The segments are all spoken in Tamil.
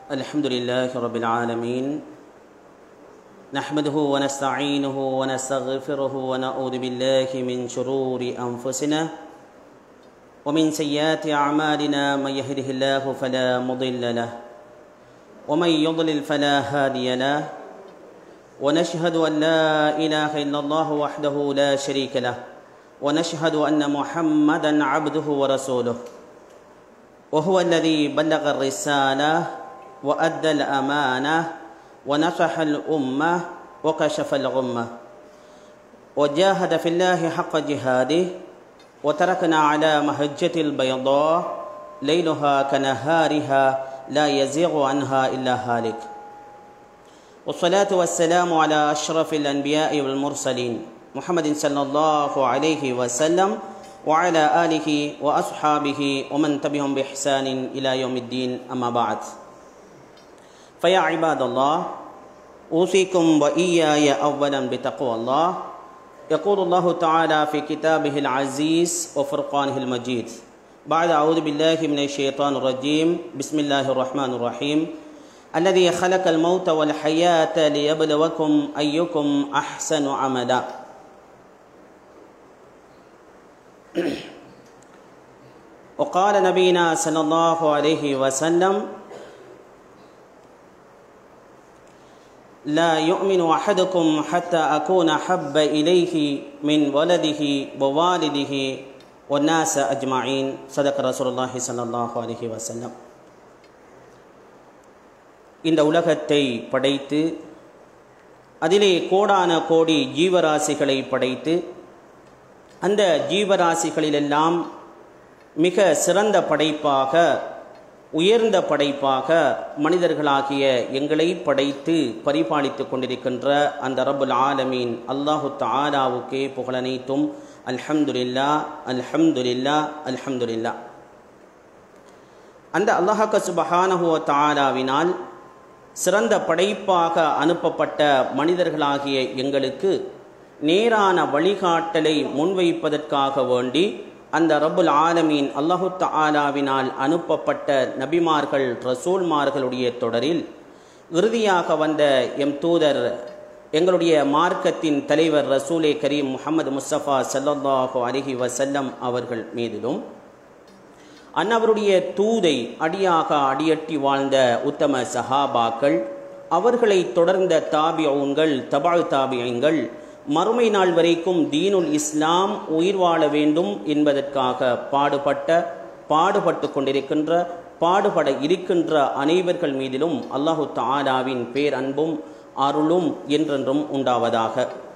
الحمد لله رب العالمين نحمده ونستعينه ونستغفره ونعوذ بالله من شرور أنفسنا ومن سيئات أعمالنا من يهده الله فلا مضل له ومن يضلل فلا هادي له ونشهد أن لا إله إلا الله وحده لا شريك له ونشهد أن محمدا عبده ورسوله وهو الذي بلغ الرسالة وأدى الأمانة ونصح الأمة وكشف الغمة وجاهد في الله حق جهاده وتركنا على مهجة البيضاء ليلها كنهارها لا يزيغ عنها إلا هالك والصلاة والسلام على أشرف الأنبياء والمرسلين محمد صلى الله عليه وسلم وعلى آله وأصحابه ومن تبعهم بإحسان إلى يوم الدين أما بعد فيا عباد الله أوصيكم وإياي أولا بتقوى الله يقول الله تعالى في كتابه العزيز وفرقانه المجيد بعد أعوذ بالله من الشيطان الرجيم بسم الله الرحمن الرحيم الذي خلق الموت والحياة ليبلوكم أيكم أحسن عملا وقال نبينا صلى الله عليه وسلم لا يؤمن أحدكم حتى أكون حب إليه من ولده ووالده والناس أجمعين صدق رسول الله صلى الله عليه وسلم இந்த உலகத்தை படைத்து அதிலே கோடான கோடி ஜீவராசிகளை படைத்து அந்த ஜீவராசிகளிலெல்லாம் மிக சிறந்த படைப்பாக உயர்ந்த படைப்பாக மனிதர்களாகிய எங்களை படைத்து பரிபாலித்து கொண்டிருக்கின்ற அந்த ரப்புல் ஆலமீன் அல்லாஹு தஆலாவுக்கே புகழனைத்தும் அல்ஹம்துலில்லாஹ் அல்ஹம்துலில்லாஹ் அல்ஹம்துலில்லாஹ். அந்த அல்லாஹ் சுப்ஹானஹு வ தஆலாவினால் சிறந்த படைப்பாக அனுப்பப்பட்ட மனிதர்களாகிய எங்களுக்கு நேரான வழிகாட்டலை முன்வைப்பதற்காக வேண்டி அந்த ரப்புல் ஆலமீன் அல்லாஹு தஆலாவினால் அனுப்பப்பட்ட நபிமார்கள் ரசூல்மார்களுடைய தொடரில் இறுதியாக வந்த எம் தூதர் எங்களுடைய மார்க்கத்தின் தலைவர் ரசூலே கரீம் முஹம்மது முஸ்தபா ஸல்லல்லாஹு அலைஹி வஸல்லம் அவர்கள் மீதிலும் அன்னவருடைய தூதை அடியாக அடியட்டி வாழ்ந்த உத்தம சஹாபாக்கள், அவர்களை தொடர்ந்த தாபிஊன்கள், தபஅ தாபிஈன்கள், மறுமை நாள் வரைக்கும் தீனுல் இஸ்லாம் உயிர் வாழ வேண்டும் என்பதற்காக பாடுபட்டு கொண்டிருக்கின்ற பாடுபட இருக்கின்ற அனைவர்கள் மீதிலும் அல்லாஹு தஆலாவின் பேரன்பும் அருளும் என்றென்றும் உண்டாவதாக.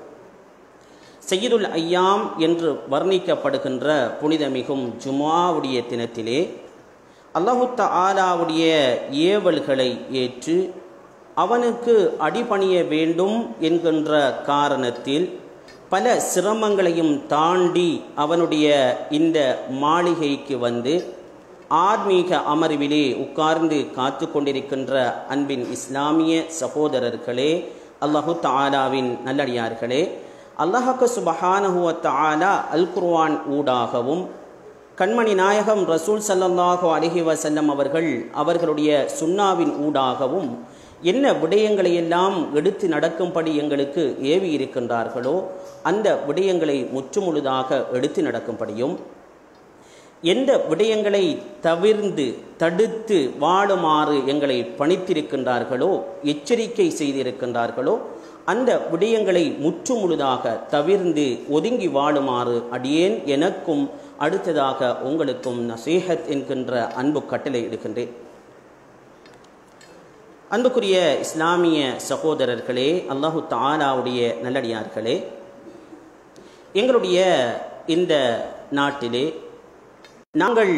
சய்யிதுல் ஐயாம் என்று வர்ணிக்கப்படுகின்ற புனிதமிகும் ஜும்ஆவுடைய தினத்திலே அல்லாஹு தஆலாவுடைய ஏவல்களை ஏற்று அவனுக்கு அடிபணிய வேண்டும் என்கின்ற காரணத்தில் பல சிரமங்களையும் தாண்டி அவனுடைய இந்த மாளிகைக்கு வந்து ஆத்மீக அமர்விலே உட்கார்ந்து காத்து கொண்டிருக்கின்ற அன்பின் இஸ்லாமிய சகோதரர்களே, அல்லாஹு தஆலாவின் நல்லடியார்களே, அல்லாஹ் சுப்ஹானஹு வ தஆலா அல் குர்ஆன் ஊடாகவும் கண்மணி நாயகம் ரசூல் ஸல்லல்லாஹு அலைஹி வஸல்லம் அவர்களுடைய சுன்னாவின் ஊடாகவும் என்ன விடயங்களையெல்லாம் எடுத்து நடக்கும்படி எங்களுக்கு ஏவி இருக்கின்றார்களோ அந்த விடயங்களை முற்றுமுழுதாக எடுத்து நடக்கும்படியும், எந்த விடயங்களை தடுத்து வாழுமாறு எங்களை பணித்திருக்கின்றார்களோ, எச்சரிக்கை செய்திருக்கின்றார்களோ அந்த விடயங்களை முற்றுமுழுதாக தவிர்ந்து ஒதுங்கி வாழுமாறு அடியேன் எனக்கும் அடுத்ததாக உங்களுக்கும் நசீஹத் என்கின்ற அன்பு கட்டளை எடுக்கின்றேன். அன்புக்குரிய இஸ்லாமிய சகோதரர்களே, அல்லாஹு தஆலாவுடைய நல்லடியார்களே, எங்களுடைய இந்த நாட்டிலே நாங்கள்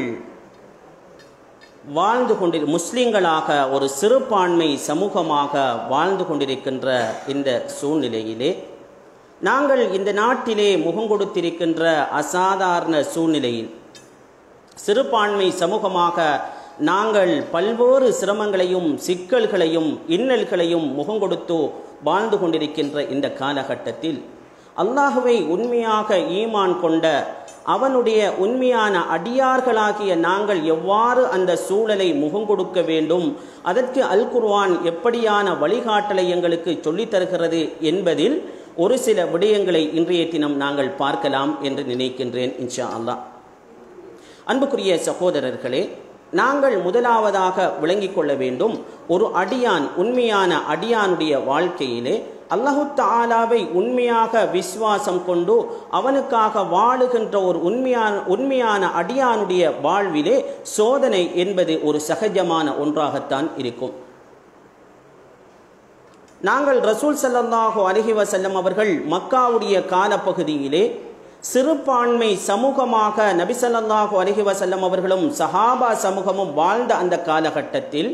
முஸ்லிம்களாக ஒரு சிறுபான்மை சமூகமாக வாழ்ந்து கொண்டிருக்கின்ற இந்த சூழ்நிலையிலே நாங்கள் இந்த நாட்டிலே முகங்கொடுத்திருக்கின்ற அசாதாரண சூழ்நிலையில் சிறுபான்மை சமூகமாக நாங்கள் பல்வேறு சிரமங்களையும் சிக்கல்களையும் இன்னல்களையும் முகங்கொடுத்து வாழ்ந்து கொண்டிருக்கின்ற இந்த காலகட்டத்தில் அல்லாஹுவை உண்மையாக ஈமான் கொண்ட அவனுடைய உண்மையான அடியார்களாகிய நாங்கள் எவ்வாறு அந்த சூழலை முகங்கொடுக்க வேண்டும், அதற்கு அல் குர்ஆன் எப்படியான வழிகாட்டலை எங்களுக்கு சொல்லித் தருகிறது என்பதில் ஒரு சில விடயங்களை இன்றைய தினம் நாங்கள் பார்க்கலாம் என்று நினைக்கின்றேன் இன்ஷா அல்லாஹ். அன்புக்குரிய சகோதரர்களே, நாங்கள் முதலாவதாக விளங்கிக் கொள்ள வேண்டும், ஒரு அடியான் உண்மையான அடியானுடைய வாழ்க்கையிலே அல்லாஹு தஆலாவை உண்மையாக விசுவாசம் கொண்டு அவனுக்காக வாழுகின்ற ஒரு உண்மையான அடியானுடைய வாழ்விலே சோதனை என்பது ஒரு சகஜமான ஒன்றாகத்தான் இருக்கும். நாங்கள் ரசூல் ஸல்லல்லாஹு அலைஹி வஸல்லம் அவர்கள் மக்காவுடைய காலப்பகுதியிலே சிறுபான்மை சமூகமாக நபி ஸல்லல்லாஹு அலைஹி வஸல்லம் அவர்களும் சஹாபா சமூகமும் வாழ்ந்த அந்த காலகட்டத்தில்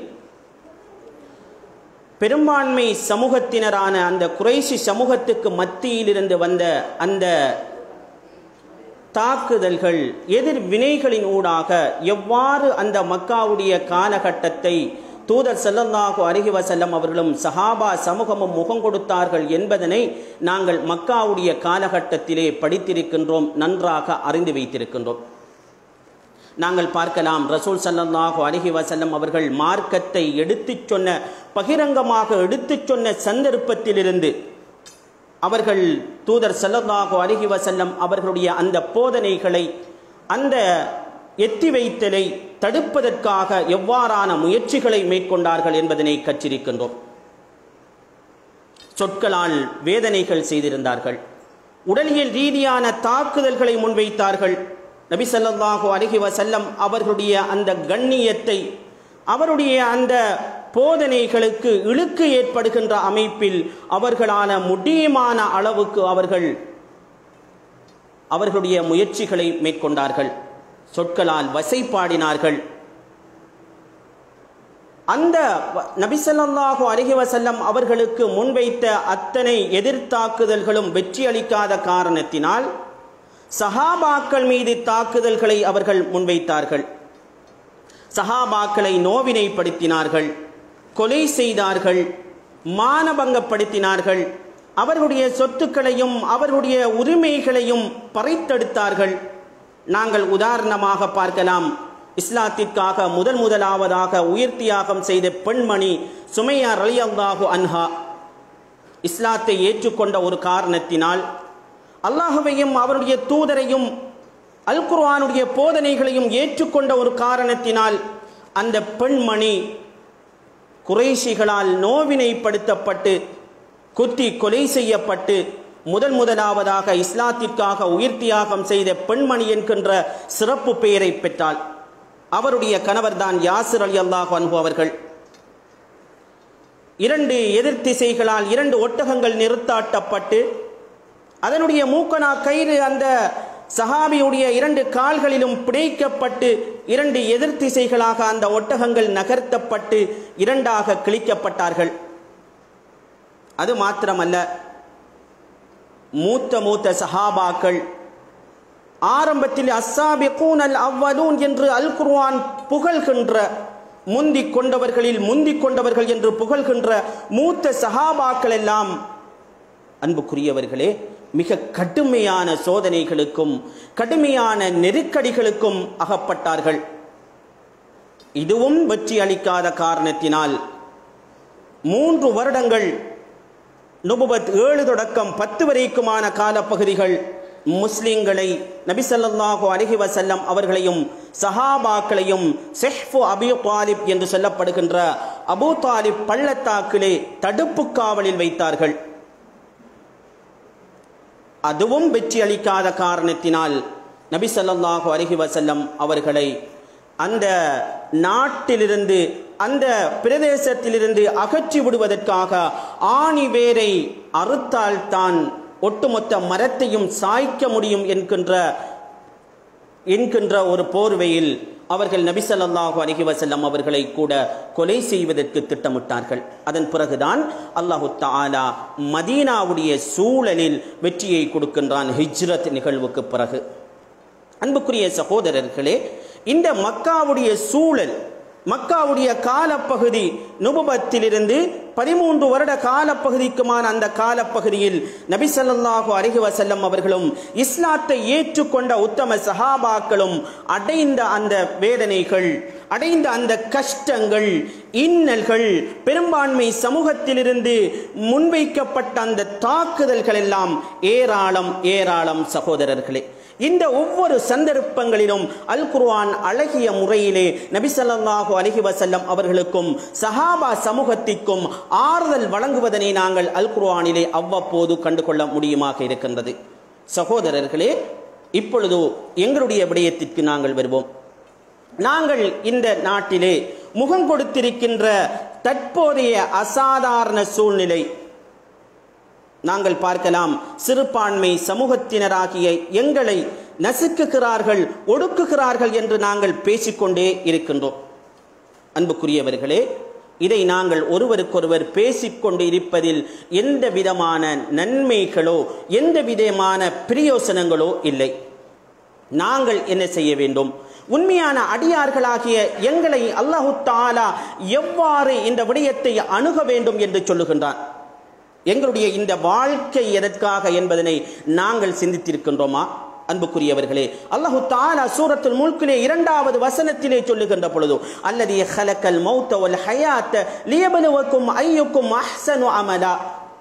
பெரும்பான்மை சமூகத்தினரான அந்த குறைஷி சமூகத்துக்கு மத்தியிலிருந்து வந்த அந்த தாக்குதல்கள், எதிர்வினைகளின் ஊடாக எவ்வாறு அந்த மக்காவுடைய காலகட்டத்தை தூதர் ஸல்லல்லாஹு அலைஹி வஸல்லம் அவர்களும் சஹாபா சமூகமும் முகம் கொடுத்தார்கள் என்பதனை நாங்கள் மக்காவுடைய காலகட்டத்திலே படித்திருக்கின்றோம், நன்றாக அறிந்து வைத்திருக்கின்றோம். நாங்கள் பார்க்கலாம், ரசூல் ஸல்லல்லாஹு அலைஹி வஸல்லம் அவர்கள் மார்க்கத்தை எடுத்துச் சொன்ன, பகிரங்கமாக எடுத்துச் சொன்ன சந்தர்ப்பத்திலிருந்து அவர்கள் தூதர் ஸல்லல்லாஹு அலைஹி வஸல்லம் அவர்களுடைய அந்த போதனைகளை, அந்த எத்தி வைத்தலை தடுப்பதற்காக எவ்வாறான முயற்சிகளை மேற்கொண்டார்கள் என்பதனை கற்றிருக்கின்றோம். சொற்களால் வேதனைகள் செய்திருந்தார்கள், உடலியல் ரீதியான தாக்குதல்களை முன்வைத்தார்கள். நபி ஸல்லல்லாஹு அலைஹி வஸல்லம் அவர்களுடைய அந்த கண்ணியத்தை, அவருடைய அந்த போதனைகளுக்கு இழுக்கு ஏற்படுகின்ற அமைப்பில் அவர்களான முடியுமான அளவுக்கு அவர்களுடைய முயற்சிகளை மேற்கொண்டார்கள். சொற்களால் வசைப்பாடினார்கள். அந்த நபி ஸல்லல்லாஹு அலைஹி வஸல்லம் அவர்களுக்கு முன்வைத்த அத்தனை எதிர்த்தாக்குதல்களும் வெற்றி அளிக்காத காரணத்தினால் சஹாபாக்கள் மீது தாக்குதல்களை அவர்கள் முன்வைத்தார்கள். சஹாபாக்களை நோவினைப்படுத்தினார்கள், கொலை செய்தார்கள், மானபங்கப்படுத்தினார்கள், அவர்களுடைய சொத்துக்களையும் அவர்களுடைய உரிமைகளையும் பறித்தெடுத்தார்கள். நாங்கள் உதாரணமாக பார்க்கலாம், இஸ்லாத்திற்காக முதலாவதாக உயிர் தியாகம் செய்த பெண்மணி சுமையா ரலியல்லாஹு அன்ஹா இஸ்லாத்தை ஏற்றுக்கொண்ட ஒரு காரணத்தினால், அல்லாஹுவையும் அவருடைய தூதரையும் அல் குர்ஆனுடைய போதனைகளையும் ஏற்றுக்கொண்ட ஒரு காரணத்தினால் அந்த பெண்மணி குறைஷிகளால் நோவினைப்படுத்தப்பட்டு குத்தி கொலை செய்யப்பட்டு முதலாவதாக இஸ்லாத்திற்காக உயிர் தியாகம் செய்த பெண்மணி என்கின்ற சிறப்பு பெயரை பெற்றாள். அவருடைய கணவர்தான் யாசிர் ரலியல்லாஹு அன்ஹு அவர்கள். 2 எதிர் திசைகளால் 2 ஒட்டகங்கள் நிறுத்தாட்டப்பட்டு அதனுடைய மூக்கனா கயிறு அந்த சஹாபியுடைய 2 கால்களிலும் பிணைக்கப்பட்டு 2 எதிர் திசைகளாக அந்த ஒட்டகங்கள் நகர்த்தப்பட்டு 2ஆக கிழிக்கப்பட்டார்கள். அது மாத்திரமல்ல, மூத்த சஹாபாக்கள் ஆரம்பத்தில் அஸ்ஸாபிகூனல் அவ்வலூன் என்று அல் குர்ஆன் புகழ்கின்ற, முந்திக் கொண்டவர்கள் என்று புகழ்கின்ற மூத்த சஹாபாக்கள் எல்லாம் அன்புக்குரியவர்களே மிக கடுமையான சோதனைகளுக்கும் கடுமையான நெருக்கடிகளுக்கும் அகப்பட்டார்கள். இதுவும் வெற்றி அளிக்காத காரணத்தினால் 3 வருடங்கள் நுபுவத் 7 தொடக்கம் 10 வரைக்குமான காலப்பகுதிகள் முஸ்லிம்களை, நபி ஸல்லல்லாஹு அலைஹி வஸல்லம் அவர்களையும் சஹாபாக்களையும் ஸஹ்ஃபு அபீ தாலிப் என்று சொல்லப்படுகின்ற அபூ தாலிப் பள்ளத்தாக்கிலே தடுப்பு காவலில் வைத்தார்கள். அதுவும் வெற்றி அளிக்காத காரணத்தினால் நபி ஸல்லல்லாஹு அலைஹி வஸல்லம் அவர்களை அந்த நாட்டிலிருந்து, அந்த பிரதேசத்திலிருந்து அகற்றி விடுவதற்காக ஆணி வேரை அறுத்தால்தான் ஒட்டுமொத்த மரத்தையும் சாய்க்க முடியும் என்கின்ற ஒரு போர்வையில் அவர்கள் நபி ஸல்லல்லாஹு அலைஹி வஸல்லம் அவர்களை கூட கொலை செய்வதற்கு திட்டமிட்டார்கள். அதன் பிறகுதான் அல்லாஹு தஆலா மதீனாவுடைய சூழலில் வெற்றியை கொடுக்கின்றான் ஹிஜ்ரத் நிகழ்வுக்கு பிறகு. அன்புக்குரிய சகோதரர்களே, இந்த மக்காவுடைய சூழல், மக்காவுடைய காலப்பகுதி நுபுவத்திலிருந்து 13 வருட காலப்பகுதிக்குமான அந்த காலப்பகுதியில் நபி ஸல்லல்லாஹு அலைஹி வஸல்லம் அவர்களும் இஸ்லாத்தை ஏற்றுக்கொண்ட உத்தம சஹாபாக்களும் அடைந்த அந்த வேதனைகள், அடைந்த அந்த கஷ்டங்கள், இன்னல்கள், பெரும்பான்மை சமூகத்திலிருந்து முன்வைக்கப்பட்ட அந்த தாக்குதல்கள் எல்லாம் ஏராளம் ஏராளம் சகோதரர்களே. இந்த ஒவ்வொரு சந்தர்ப்பங்களிலும் அல் குர்ஆன் அழகிய முறையிலே நபி ஸல்லல்லாஹு அலைஹி வஸல்லம் அவர்களுக்கும் சஹாபா சமூகத்திற்கும் ஆறுதல் வழங்குவதனை நாங்கள் அல் குர்ஆனிலே அவ்வப்போது கண்டுகொள்ள முடியுமாக இருக்கின்றது. சகோதரர்களே, இப்பொழுது எங்களுடைய விடயத்திற்கு நாங்கள் வருவோம். நாங்கள் இந்த நாட்டிலே முகம் கொடுத்திருக்கின்ற தற்போதைய அசாதாரண சூழ்நிலை நாங்கள் பார்க்கலாம். சிறுபான்மை சமூகத்தினராகிய எங்களை நசுக்குகிறார்கள், ஒடுக்குகிறார்கள் என்று நாங்கள் பேசிக்கொண்டே இருக்கின்றோம். அன்புக்குரியவர்களே, இதை நாங்கள் ஒருவருக்கொருவர் பேசிக்கொண்டு இருப்பதில் எந்த விதமான நன்மைகளோ எந்த விதமான பிரயோசனங்களோ இல்லை. நாங்கள் என்ன செய்ய வேண்டும்? உண்மையான அடியார்களாகிய எங்களை அல்லாஹு தஆலா எவ்வாறு இந்த விடயத்தை அணுக வேண்டும் என்று சொல்லுகின்றான். எங்களுடைய இந்த வாழ்க்கை எதற்காக என்பதனை நாங்கள் சிந்தித்திருக்கின்றோமா? அன்புக்குரியவர்களே, அல்லாஹு தஆலா சூரத்துல் முல்கிலே 2வது வசனத்திலே சொல்லுகின்ற பொழுது, அல்லதி ஹலக்கல் மௌத வல் ஹயாத்த லியப்லுவக்கும் அய்யுக்கும் அஹ்ஸனு அமலா,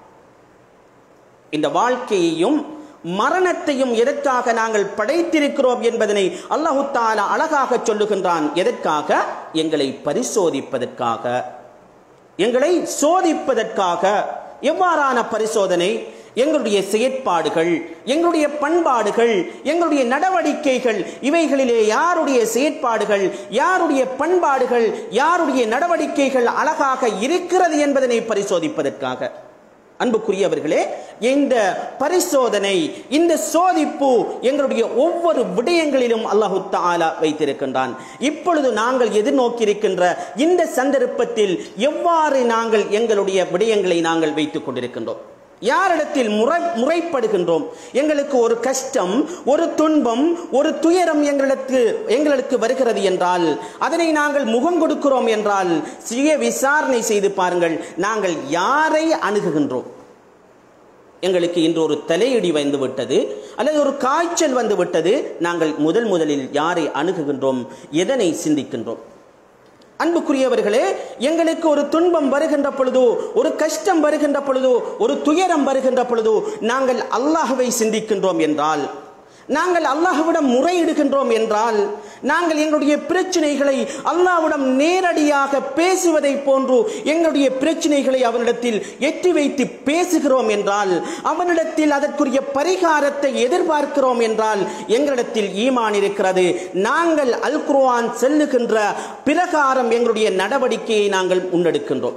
இந்த வாழ்க்கையையும் மரணத்தையும் எதற்காக நாங்கள் படைத்திருக்கிறோம் என்பதனை அல்லாஹு தஆலா அழகாக சொல்லுகின்றான். எதற்காக? எங்களை பரிசோதிப்பதற்காக, எங்களை சோதிப்பதற்காக. எவ்வாறான பரிசோதனை? எங்களுடைய செயற்பாடுகள், எங்களுடைய பண்பாடுகள், எங்களுடைய நடவடிக்கைகள், இவைகளிலே யாருடைய செயற்பாடுகள், யாருடைய பண்பாடுகள், யாருடைய நடவடிக்கைகள் அழகாக இருக்கிறது என்பதனை பரிசோதிப்பதற்காக. அன்புக்குரியவர்களே, இந்த பரிசோதனை, இந்த சோதிப்பு எங்களுடைய ஒவ்வொரு விடயங்களிலும் அல்லாஹு தஆலா வைத்திருக்கின்றான். இப்பொழுது நாங்கள் எதிர்நோக்கியிருக்கின்ற இந்த சந்தர்ப்பத்தில் எவ்வாறு நாங்கள் எங்களுடைய விடயங்களை நாங்கள் வைத்துக் கொண்டிருக்கின்றோம்? யாரிடத்தில் முறைப்படுகின்றோம்? எங்களுக்கு ஒரு கஷ்டம், ஒரு துன்பம், ஒரு துயரம் எங்களுக்கு வருகிறது என்றால், அதனை நாங்கள் முகம் கொடுக்கிறோம் என்றால் சுய விசாரணை செய்து பாருங்கள், நாங்கள் யாரை அணுகுகின்றோம்? எங்களுக்கு இன்று ஒரு தலையிடி வந்து விட்டது அல்லது ஒரு காய்ச்சல் வந்து விட்டது, நாங்கள் முதலில் யாரை அணுகுகின்றோம்? எதனை சிந்திக்கின்றோம்? அன்புக்குரியவர்களே, எங்களுக்கு ஒரு துன்பம் வருகின்ற பொழுது, ஒரு கஷ்டம் வருகின்ற பொழுது, ஒரு துயரம் வருகின்ற பொழுது நாங்கள் அல்லாஹ்வை சிந்திக்கின்றோம் என்றால், நாங்கள் அல்லாஹ்விடம் முறையிடுகின்றோம் என்றால், நாங்கள் எங்களுடைய பிரச்சனைகளை அல்லாஹ்விடம் நேரடியாக பேசுவதை போன்று எங்களுடைய பிரச்சனைகளை அவனிடத்தில் எட்டி வைத்து பேசுகிறோம் என்றால், அவனிடத்தில் அதற்குரிய பரிகாரத்தை எதிர்பார்க்கிறோம் என்றால் எங்களிடத்தில் ஈமான் இருக்கிறது. நாங்கள் அல் குர்ஆன் சொல்லுகின்ற பிரகாரம் எங்களுடைய நடவடிக்கையை நாங்கள் முன்னெடுக்கின்றோம்.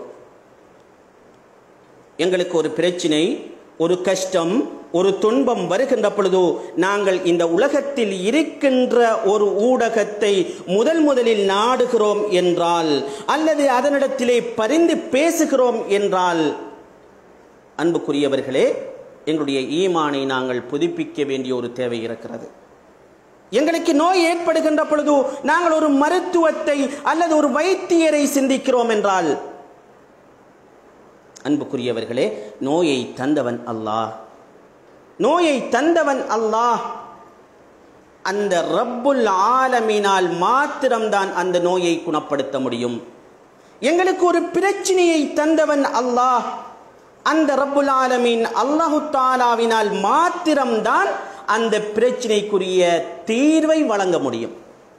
எங்களுக்கு ஒரு பிரச்சனை, ஒரு கஷ்டம், ஒரு துன்பம் வருகின்ற பொழுது நாங்கள் இந்த உலகத்தில் இருக்கின்ற ஒரு ஊடகத்தை முதலில் நாடுகிறோம் என்றால், அல்லது அதனிடத்திலே பரிந்து பேசுகிறோம் என்றால், அன்புக்குரியவர்களே, எங்களுடைய ஈமானை நாங்கள் புதுப்பிக்க வேண்டிய ஒரு தேவை இருக்கிறது. எங்களுக்கு நோய் ஏற்படுகின்ற பொழுது நாங்கள் ஒரு மருத்துவத்தை அல்லது ஒரு வைத்தியரை சிந்திக்கிறோம் என்றால், அன்புக்குரியவர்களே, நோயை தந்தவன் அல்லாஹ், நோயை தந்தவன் அல்லாஹ். அந்த ரப்புல் ஆலமீனால் மாத்திரம்தான் அந்த நோயை குணப்படுத்த முடியும். எங்களுக்கு ஒரு பிரச்சனையை தந்தவன் அல்லாஹ், அந்த ரப்புல் ஆலமீன் அல்லாஹு தஆலாவினால் மாத்திரம்தான் அந்த பிரச்சனைக்குரிய தீர்வை வழங்க முடியும்.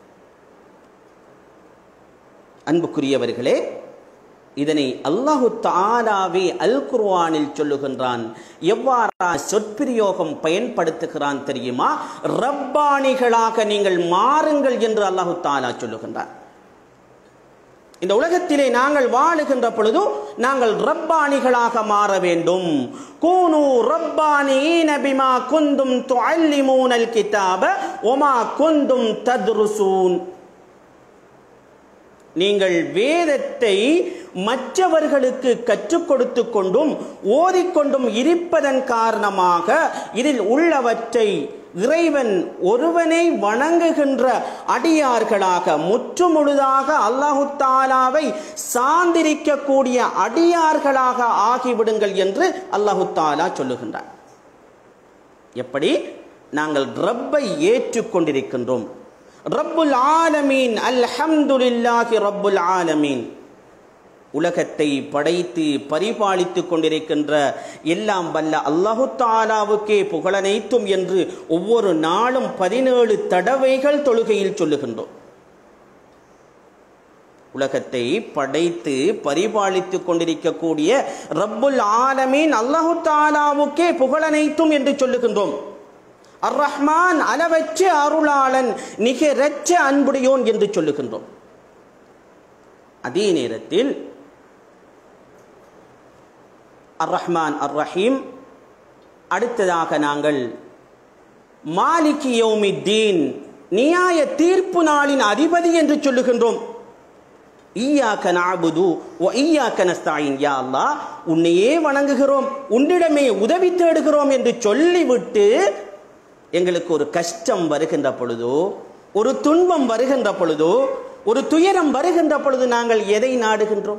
அன்புக்குரியவர்களே, இதனை அல்லாஹு தஆலாவே அல் குர்ஆனில் சொல்லுகின்றான். எவ்வாறு சொற்பிரயோகம் பயன்படுத்துகிறான் தெரியுமா? ரப்பானிகளாக நீங்கள் மாறுங்கள் என்று அல்லாஹு தஆலா சொல்லுகின்றான். இந்த உலகத்திலே நாங்கள் வாழுகின்ற பொழுது நாங்கள் ரப்பானிகளாக மாற வேண்டும். கூனு ரப்பானீன பிமா குந்தும் துஅல்லிமூனல் கிதாப வமா குந்தும் தத்ருசூன். நீங்கள் வேதத்தை மற்றவர்களுக்கு கற்றுக் கொடுத்து கொண்டும் ஓதிக்கொண்டும் இருப்பதன் காரணமாக இதில் உள்ளவற்றை இறைவன் ஒருவனை வணங்குகின்ற அடியார்களாக முற்றுமுழுதாக அல்லாஹு தஆலாவை சார்ந்திருக்கக்கூடிய அடியார்களாக ஆகிவிடுங்கள் என்று அல்லாஹு தஆலா சொல்லுகின்றார். எப்படி நாங்கள் ரப்பை ஏற்றுக்கொண்டிருக்கின்றோம். ரப்புல் ஆலமீன், அல்ஹம்துலில்லாஹி ரப்புல் ஆலமீன், உலகத்தை படைத்து பரிபாலித்துக் கொண்டிருக்கின்ற எல்லாம் வல்ல அல்லாஹு தஆலாவுக்கே புகழனைத்தும் என்று ஒவ்வொரு நாளும் 17 தடவைகள் தொழுகையில் சொல்லுகின்றோம். உலகத்தை படைத்து பரிபாலித்துக் கொண்டிருக்கக்கூடிய ரப்புல் ஆலமீன் அல்லாஹு தஆலாவுக்கே புகழனைத்தும் என்று சொல்லுகின்றோம். அர் ரஹ்மான், அளவற்ற அருளாளன், நிகரற்ற அன்புடையோன் என்று சொல்லுகின்றோம். அதே நேரத்தில் அர் ரஹ்மான் அர் ரஹீம், அடுத்ததாக நாங்கள் மாலிகி யௌமித்தீன், நியாய தீர்ப்பு நாளின் அதிபதி என்று சொல்லுகின்றோம். ஈயாக்க நஅபுது வ ஈயாக்க நஸ்தஈன், யா அல்லாஹ் உன்னையே வணங்குகிறோம், உன்னிடமே உதவி தேடுகிறோம் என்று சொல்லிவிட்டு எங்களுக்கு ஒரு கஷ்டம் வருகின்ற பொழுதோ, ஒரு துன்பம் வருகின்ற பொழுதோ, ஒரு துயரம் வருகின்ற பொழுது நாங்கள் எதை நாடுகின்றோம்?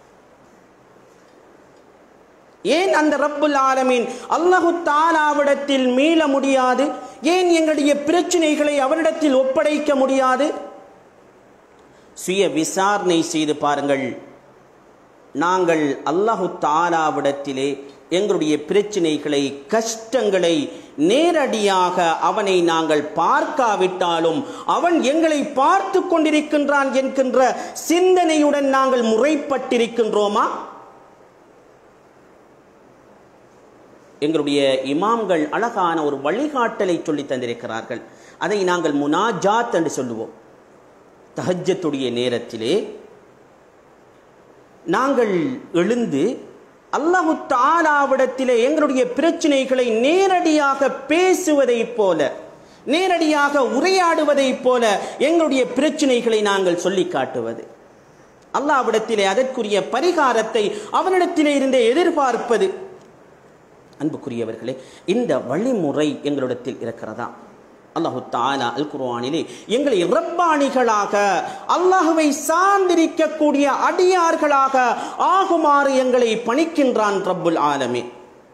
ஏன் அந்த ரப்புல் ஆலமீன் அல்லாஹு தஆலாவிடத்தில் மீள முடியாது? ஏன் எங்களுடைய பிரச்சனைகளை அவரிடத்தில் ஒப்படைக்க முடியாது? சுய விசாரணை செய்து பாருங்கள். நாங்கள் அல்லாஹு தஆலாவிடத்திலே எங்களுடைய பிரச்சனைகளை, கஷ்டங்களை நேரடியாக அவனை நாங்கள் பார்க்காவிட்டாலும் அவன் எங்களை பார்த்து கொண்டிருக்கின்றான் என்கின்ற சிந்தனையுடன் நாங்கள் முறைப்பட்டிருக்கின்றோமா? எங்களுடைய இமாம்கள் அழகான ஒரு வழிகாட்டலை சொல்லி தந்திருக்கிறார்கள். அதை நாங்கள் முனாஜாத் என்று சொல்லுவோம். தஹஜ்ஜத்துடைய நேரத்திலே நாங்கள் எழுந்து அல்லாஹு தஆலாவிடத்திலே எங்களுடைய பிரச்சனைகளை நேரடியாக பேசுவதைப் போல, நேரடியாக உரையாடுவதைப் போல எங்களுடைய பிரச்சனைகளை நாங்கள் சொல்லி காட்டுவது, அல்லாஹ்விடத்திலே அதற்குரிய பரிகாரத்தை அவனிடத்திலே இருந்தே எதிர்பார்ப்பது. அன்புக்குரியவர்களே, இந்த வழிமுறை எங்களிடத்தில் இருக்கிறதா? அல்லாஹு தஆலா அல் குர்ஆனிலே எங்களை ரப்பானிகளாக, அல்லாஹ்வை சார்ந்திருக்கக்கூடிய அடியார்களாக ஆகுமாறு எங்களை பணிக்கின்றான் ரப்புல் ஆலமீன்.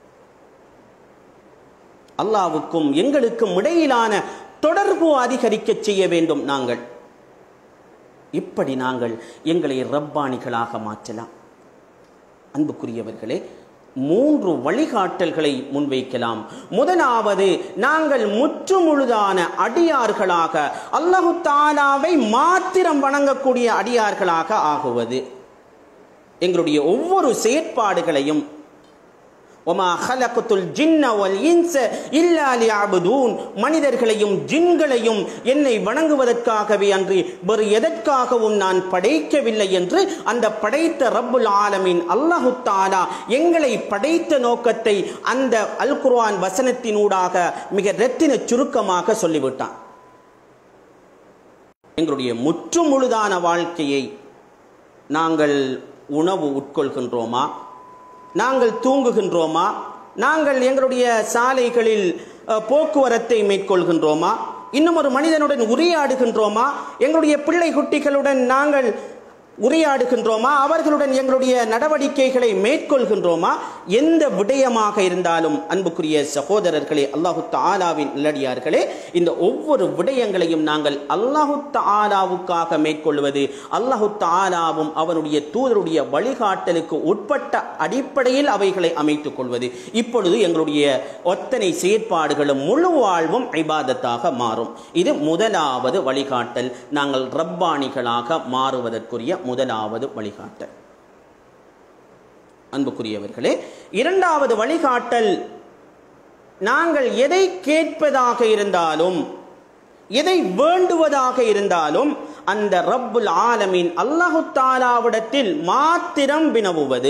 அல்லாஹ்வுக்கும் எங்களுக்கும் இடையிலான தொடர்பு அதிகரிக்க செய்ய வேண்டும். நாங்கள் இப்படி நாங்கள் எங்களை ரப்பானிகளாக மாற்றலாம். அன்புக்குரியவர்களே, 3 வழிகாட்டல்களை முன்வைக்கலாம். முதலாவது, நாங்கள் முற்றுமுழுதான அடியார்களாக, அல்லாஹு தஆலாவை மாத்திரம் வணங்கக்கூடிய அடியார்களாக ஆகுவது. எங்களுடைய ஒவ்வொரு செயற்பாடுகளையும் வமா ஹலக்துல் ஜின்ன வல் இன்ஸ இல்லா லியஅபுதூன், மனிதர்களையும் ஜின்களையும் என்னை வணங்குவதற்காகவே அன்றி வேறு எதற்காகவும் நான் படைக்கவில்லை என்று அந்த படைத்த ரப்புல் ஆலமீன் அல்லாஹு தஆலா எங்களை படைத்த நோக்கத்தை அந்த அல் குர்ஆன் வசனத்தினூடாக மிக இரத்தின சுருக்கமாக சொல்லிவிட்டான். எங்களுடைய முற்றுமுழுதான வாழ்க்கையை நாங்கள் உணவு உட்கொள்கின்றோமா? நாங்கள் தூங்குகின்றோமா? நாங்கள் எங்களுடைய சாலைகளில் போக்குவரத்தை மேற்கொள்கின்றோமா? இன்னும் ஒரு மனிதனுடன் உரையாடுகின்றோமா? எங்களுடைய பிள்ளை குட்டிகளுடன் நாங்கள் உரையாடுகின்றோமா? அவர்களுடன் எங்களுடைய நடவடிக்கைகளை மேற்கொள்கின்றோமா? எந்த விடயமாக இருந்தாலும் அன்புக்குரிய சகோதரர்களே, அல்லாஹு தஆலாவின் நல்லடியார்களே, இந்த ஒவ்வொரு விடயங்களையும் நாங்கள் அல்லாஹு தஆலாவுக்காக மேற்கொள்வது, அல்லாஹு தஆலாவும் அவனுடைய தூதருடைய வழிகாட்டலுக்கு உட்பட்ட அடிப்படையில் அவைகளை அமைத்துக் கொள்வது. இப்பொழுது எங்களுடைய ஒத்தனை செயற்பாடுகளும் முழு வாழ்வும் இபாதத்தாக மாறும். இது முதலாவது வழிகாட்டல், நாங்கள் ரப்பானிகளாக மாறுவதற்குரிய முதலாவது வழிகாட்டல். அன்புக்குரியவர்களே, இரண்டாவது வழிகாட்டல், நாங்கள் எதை கேட்பதாக இருந்தாலும், எதை வேண்டுவதாக இருந்தாலும் அந்த ரப்புல் ஆலமீன் அல்லாஹு தஆலாவிடத்தில் மாத்திரம் வினவுவது.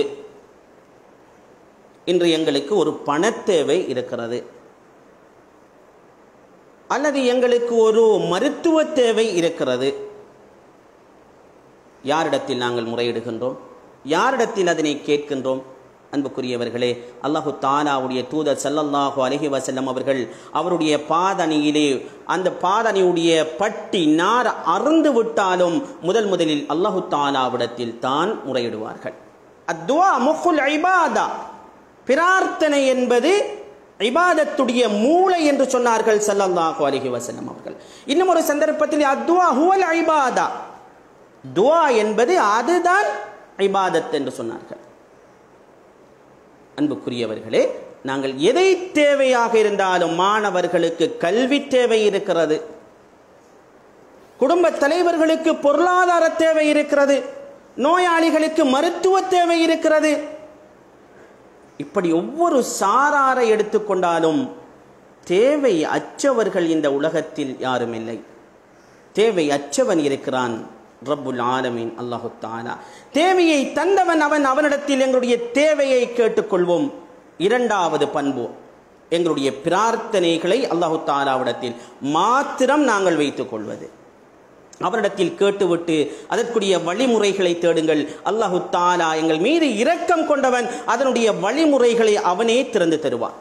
இன்று எங்களுக்கு ஒரு பணத்தேவை இருக்கிறது, அல்லது எங்களுக்கு ஒரு மருத்துவ தேவை இருக்கிறது, யாரிடத்தில் நாங்கள் முறையிடுகின்றோம்? யாரிடத்தில் அதனை கேட்கின்றோம்? அன்புக்குரியவர்களே, அல்லாஹு தஆலாவுடைய தூதர் ஸல்லல்லாஹு அலைஹி வஸல்லம் அவர்கள் அவருடைய பாதணியிலே அந்த பாதணியுடைய பட்டி நார் அறுந்து விட்டாலும் முதலில் அல்லாஹு தஆலாவிடத்தில் தான் முறையிடுவார்கள். அத்துஆ முஹுல் இபாதா, பிரார்த்தனை என்பது இபாதத்துடைய மூளை என்று சொன்னார்கள் ஸல்லல்லாஹு அலைஹி வஸல்லம் அவர்கள். இன்னும் ஒரு சந்தர்ப்பத்தில் அத்துஆ ஹுவல் இபாதா, துஆ என்பது அதுதான் இபாதத் என்று சொன்னார்கள். அன்புக்குரியவர்களே, நாங்கள் எதை தேவையாக இருந்தாலும், மாணவர்களுக்கு கல்வி தேவை இருக்கிறது, குடும்ப தலைவர்களுக்கு பொருளாதார தேவை இருக்கிறது, நோயாளிகளுக்கு மருத்துவ தேவை இருக்கிறது. இப்படி ஒவ்வொரு சாராரை எடுத்துக்கொண்டாலும் தேவை அற்றவர்கள் இந்த உலகத்தில் யாரும் இல்லை. தேவை அற்றவன் இருக்கிறான், ரப்புல் ஆலமீன் அல்லாஹு தஆலா. தேவையை தந்தவன் அவன், அவனிடத்தில் எங்களுடைய தேவையை கேட்டுக்கொள்வோம். இரண்டாவது பண்பு, எங்களுடைய பிரார்த்தனைகளை அல்லாஹு தஆலாவிடத்தில் மாத்திரம் நாங்கள் வைத்துக் கொள்வது. அவரிடத்தில் கேட்டுவிட்டு அதற்குரிய வழிமுறைகளை தேடுங்கள். அல்லாஹு தஆலா எங்கள் மீது இரக்கம் கொண்டவன், அதனுடைய வழிமுறைகளை அவனே திறந்து தருவான்.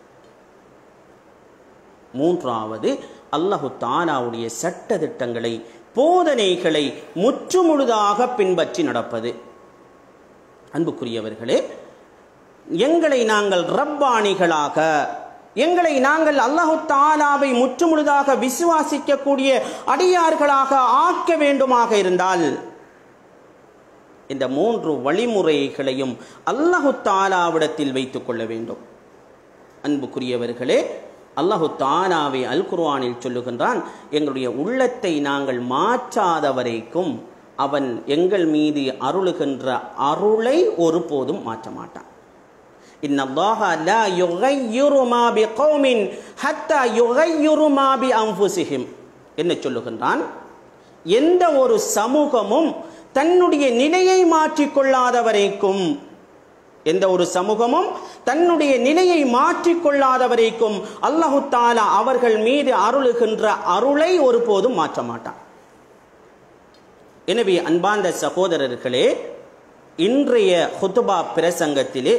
மூன்றாவது, அல்லாஹு தஆலாவுடைய சட்ட திட்டங்களை, போதனைகளை முற்றுமுழுதாக பின்பற்றி நடப்பது. அன்புக்குரியவர்களே, எங்களை நாங்கள் ரப்பானிகளாக, எங்களை நாங்கள் அல்லாஹு தஆலாவை முற்றுமுழுதாக விசுவாசிக்கக்கூடிய அடியார்களாக ஆக்க வேண்டுமாக இருந்தால் இந்த மூன்று வழிமுறைகளையும் அல்லாஹு தஆலாவிடத்தில் வைத்துக் கொள்ள வேண்டும். அன்புக்குரியவர்களே, அல்லாஹு தஆலாவை அல் குர்ஆனில் சொல்லுகின்றான், எங்களுடைய உள்ளத்தை நாங்கள் மாற்றாத வரைக்கும் அவன் எங்கள் மீது அருளுகின்ற அருளை ஒருபோதும் மாற்ற மாட்டான். இன்னல்லாஹ லா யுகையிரு மா பிகௌமின் ஹத்தா யுகையிரு மா பி அன்ஃபுஸிஹிம். என்ன சொல்லுகின்றான்? எந்த ஒரு சமூகமும் தன்னுடைய நிலையை மாற்றிக்கொள்ளாத வரைக்கும், எந்த ஒரு சமூகமும் தன்னுடைய நிலையை மாற்றிக்கொள்ளாத வரைக்கும் அல்லாஹு தஆலா அவர்கள் மீது அருளுகின்ற அருளை ஒருபோதும் மாற்ற மாட்டான். எனவே அன்பார்ந்த சகோதரர்களே, இன்றைய ஹுத்பா பிரசங்கத்திலே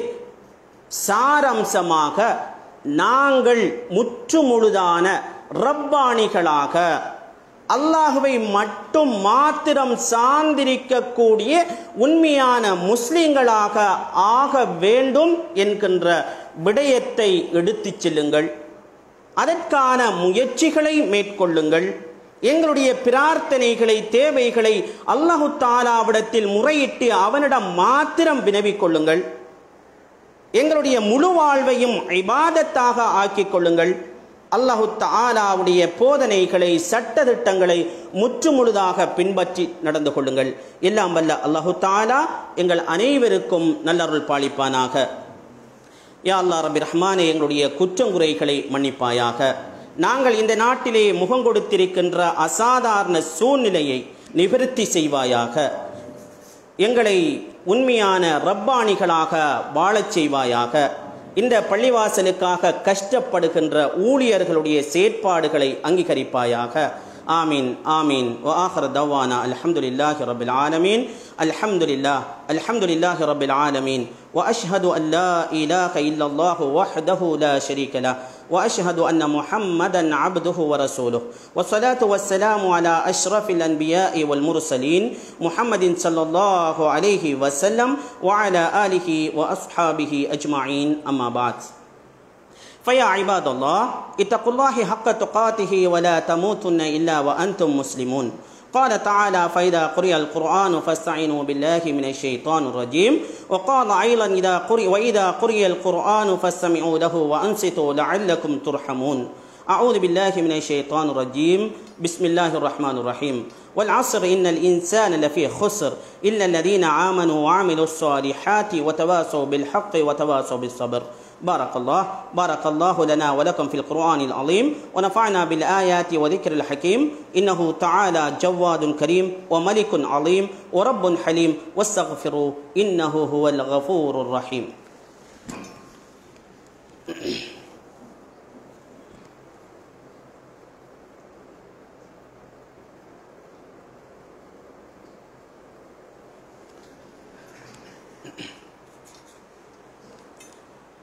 சாரம்சமாக நாங்கள் முற்றுமுழுதான ரப்பானிகளாக, அல்லாஹுவை மட்டும் மாத்திரம் சார்ந்திருக்கக்கூடிய உண்மையான முஸ்லிம்களாக ஆக வேண்டும் என்கின்ற விடயத்தை எடுத்துச் செல்லுங்கள். அதற்கான முயற்சிகளை மேற்கொள்ளுங்கள். எங்களுடைய பிரார்த்தனைகளை, தேவைகளை அல்லாஹு தஆலாவிடத்தில் முறையிட்டு அவனிடம் மாத்திரம் வினவிக் கொள்ளுங்கள். எங்களுடைய முழு வாழ்வையும் இபாதத்தாக ஆக்கிக் கொள்ளுங்கள். அல்லாஹு தஆலாவுடைய போதனைகளை, சட்ட திட்டங்களை முற்றுமுழுதாக பின்பற்றி நடந்து கொள்ளுங்கள். எல்லாம் வல்ல அல்லாஹு தஆலா எங்கள் அனைவருக்கும் நல்லருள் பாலிப்பானாக. யா அல்லாஹ் ரப்பி ரஹ்மானே, எங்களுடைய குற்றங்குறைகளை மன்னிப்பாயாக. நாங்கள் இந்த நாட்டிலே முகங்கொடுத்திருக்கின்ற அசாதாரண சூழ்நிலையை நிவர்த்தி செய்வாயாக. எங்களை உண்மையான ரப்பானிகளாக வாழச் செய்வாயாக. இந்த பள்ளிவாசலுக்காக கஷ்டப்படுகின்ற ஊழியர்களுடைய செயற்பாடுகளை அங்கீகரிப்பாயாக. ஆமீன் ஆமீன். வ ஆகிரு தவானா அல்ஹம்துலில்லாஹி ரப்பில் ஆலமீன். அல்ஹம்துலில்லாஹி ரப்பில் ஆலமீன். வ அஷ்ஹது அன் லா இலாஹ இல்லல்லாஹு வஹ்தஹு லா ஷரீக லஹ் வ அஷ்ஹது அன்ன முஹம்மதன் அப்துஹு வ ரசூலுஹு. வஸ்ஸலாத்து வஸ்ஸலாமு அலா அஷ்ரஃபில் அன்பியாஇ வல் முர்சலீன் முஹம்மதின் ஸல்லல்லாஹு அலைஹி வஸல்லம் வ அலா ஆலிஹி வ அஸ்ஹாபிஹி அஜ்மஈன். அம்மா பஅத். فيا عباد الله اتقوا الله حق تقاته ولا تموتن إلا وأنتم مسلمون. قال تعالى: فإذا قرئ القرآن فاستعينوا بالله من الشيطان الرجيم. وقال أيضا: وإذا قرئ القرآن فاستمعوا له وأنصتوا لعلكم ترحمون. أعوذ بالله من الشيطان الرجيم. بسم الله الرحمن الرحيم. والعصر إن الإنسان لفي خسر إلا الذين آمنوا وعملوا الصالحات وتواصوا بالحق وتواصوا بالصبر. بارك الله لنا ولكم في القرآن العظيم ونفعنا بالآيات وذكر الحكيم. إنه تعالى جواد كريم وملك عظيم ورب حليم واستغفروا إنه هو الغفور الرحيم.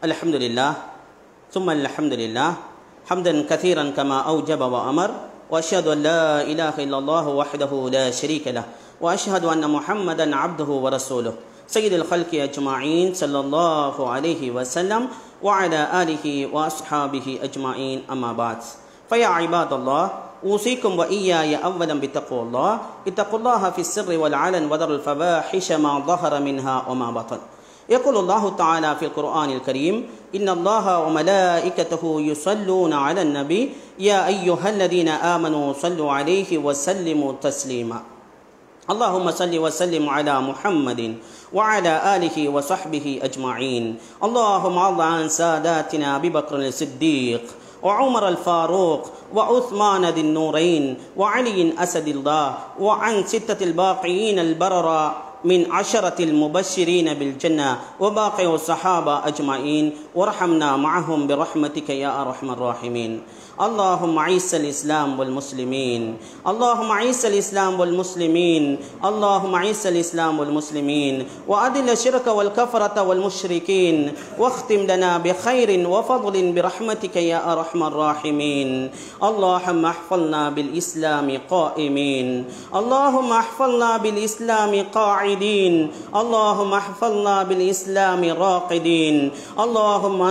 الحمد لله ثم الحمد لله حمدا كثيرا كما أوجب وأمر وأشهد أن لا إله إلا الله وحده لا شريك له وأشهد أن محمدا عبده ورسوله سيد الخلق أجمعين صلى الله عليه وسلم وعلى آله وأصحابه أجمعين أما بعد فيا عباد الله أوصيكم وإياي أولا بتقوى الله اتقوا الله في السر والعلن وذروا الفواحش ما ظهر منها وما بطن يقول الله تعالى في القرآن الكريم إن الله وملائكته يصلون على النبي يا أيها الذين آمنوا صلوا عليه وسلموا تسليما اللهم صل وسلم على محمد وعلى آله وصحبه أجمعين اللهم ارض عن ساداتنا أبي بكر الصديق وعمر الفاروق وعثمان ذي النورين وعلي أسد الله وعن ستة الباقيين البررة من 10 المبشرين بالجنة وباقي الصحابة أجمعين وارحمنا معهم برحمتك يا أرحم الراحمين اللهم أعز الإسلام والمسلمين اللهم أعز الإسلام والمسلمين اللهم أعز الإسلام والمسلمين وأذل الشرك والكفرة والمشركين واختم لنا بخير وفضل برحمتك يا أرحم الراحمين اللهم احفظنا بالإسلام قائمين اللهم احفظنا بالإسلام قاعدين اللهم احفظنا بالإسلام راقدين اللهم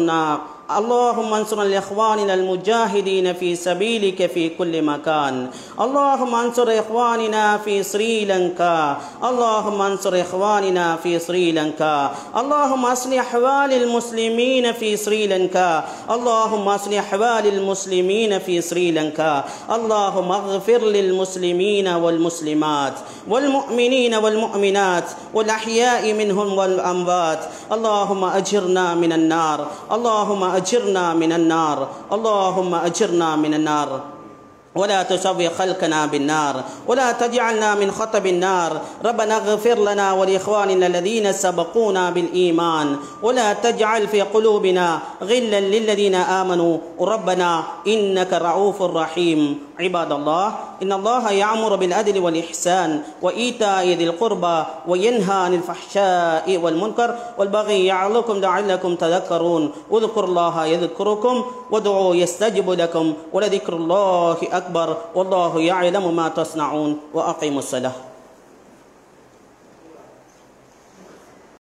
انصر لإخواننا المجاهدين في سبيلك في كل مكان اللهم انصر إخواننا في سريلانكا اللهم انصر إخواننا في سريلانكا اللهم أصلح أحوال المسلمين في سريلانكا اللهم أصلح أحوال المسلمين في سريلانكا اللهم اغفر للمسلمين والمسلمات والمؤمنين والمؤمنات والأحياء منهم والأموات اللهم أجرنا من النار اللهم أجرنا من النار اللهم أجرنا من النار ولا تسوي خلقنا بالنار ولا تجعلنا من خطب النار ربنا اغفر لنا ولإخواننا الذين سبقونا بالإيمان ولا تجعل في قلوبنا غلا للذين آمنوا ربنا إنك رؤوف رحيم عباد الله إن الله يأمر بالعدل والإحسان وإيتاء ذي القربى وينهى عن الفحشاء والمنكر والبغي يعظكم لعلكم تذكرون اذكروا الله يذكركم وادعوا يستجب لكم ولذكر الله أكبر والله يعلم ما تصنعون وأقيموا الصلاة